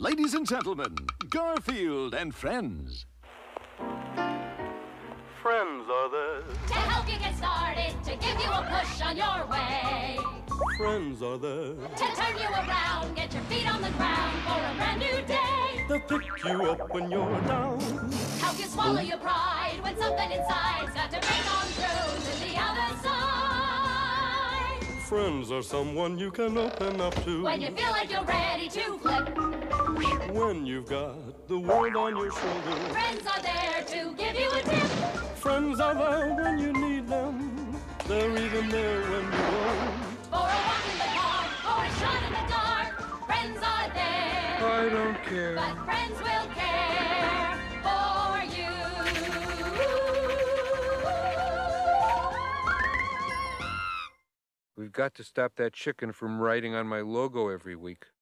Ladies and gentlemen, Garfield and Friends. Friends are there to help you get started, to give you a push on your way. Friends are there To turn you around, get your feet on the ground for a brand new day. to pick you up when you're down. Help you swallow your pride when something inside's got to break on through to the other side. Friends are someone you can open up to When you feel like you're ready to flip, when you've got the world on your shoulder. friends are there to give you a tip. Friends are there when you need them. They're even there when you don't. For a walk in the park, or a shot in the dark, friends are there. I don't care. But friends will care for you. We've got to stop that chicken from writing on my logo every week.